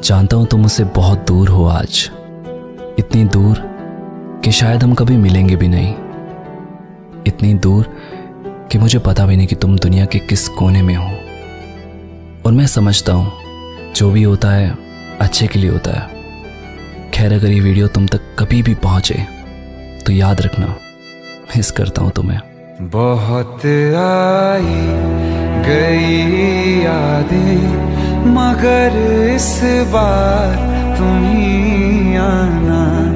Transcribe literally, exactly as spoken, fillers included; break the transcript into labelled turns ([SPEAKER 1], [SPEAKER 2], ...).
[SPEAKER 1] जानता हूं तुम मुझसे बहुत दूर हो आज, इतनी दूर कि शायद हम कभी मिलेंगे भी नहीं, इतनी दूर कि मुझे पता भी नहीं कि तुम दुनिया के किस कोने में हो। और मैं समझता हूं जो भी होता है अच्छे के लिए होता है। खैर, अगर ये वीडियो तुम तक कभी भी पहुंचे तो याद रखना, मिस करता हूं तुम्हें।
[SPEAKER 2] बहुत आई गई यादें, मगर इस बार तुम ही आना।